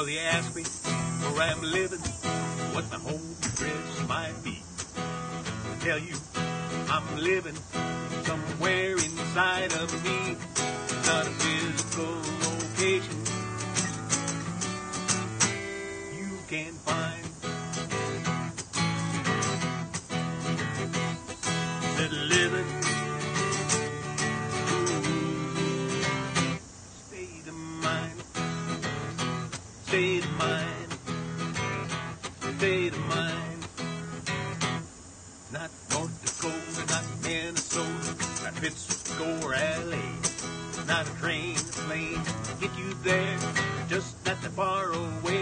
Well, they ask me where I'm living, what my home address might be. I tell you, I'm living somewhere inside of me. It's not a physical location you can find. That living state of mind, state of mind, state of mind. Not North Dakota, not Minnesota, not Pittsburgh or LA. Not a train, a plane, get you there, just not that far away.